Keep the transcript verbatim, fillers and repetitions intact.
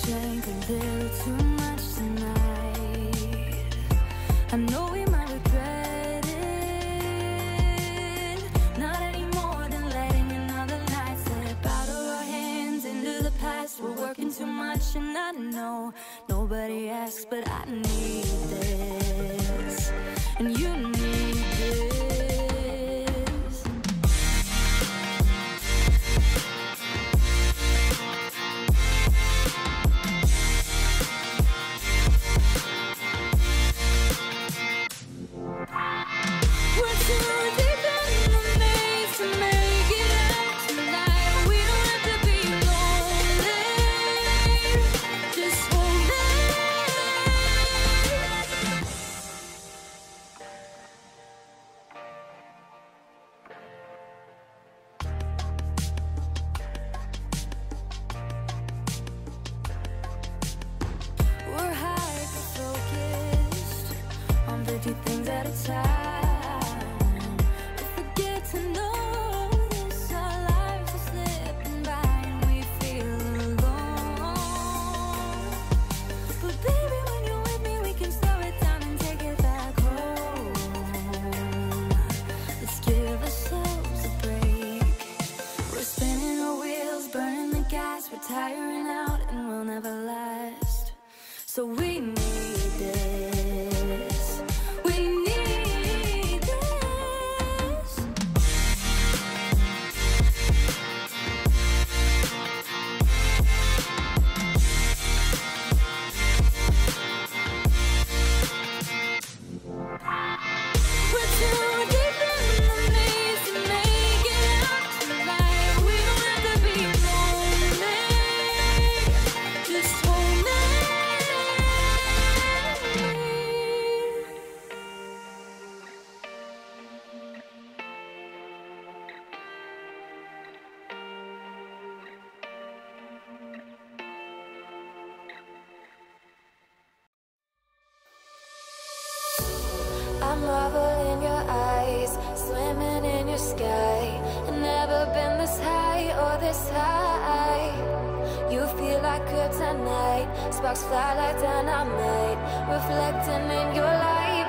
drank a little too much tonight. I know we might regret it, not any more than letting another night slip out of our hands into the past. We're working too much and I know nobody asks, but I need this, and you need this. Things at a time. If we get to know this, our lives are slipping by and we feel alone. But baby, when you're with me, we can slow it down and take it back home. Let's give ourselves a break. We're spinning our wheels, burning the gas. We're tiring out and we'll never last. So we need this. We need this. We're too deep in the maze to make it out tonight. We don't have to be lonely. Just hold me. I marvel in your eyes, swimming in your sky. I've never been this high or this high. You feel like kryptonite, sparks fly like dynamite, reflecting in your light.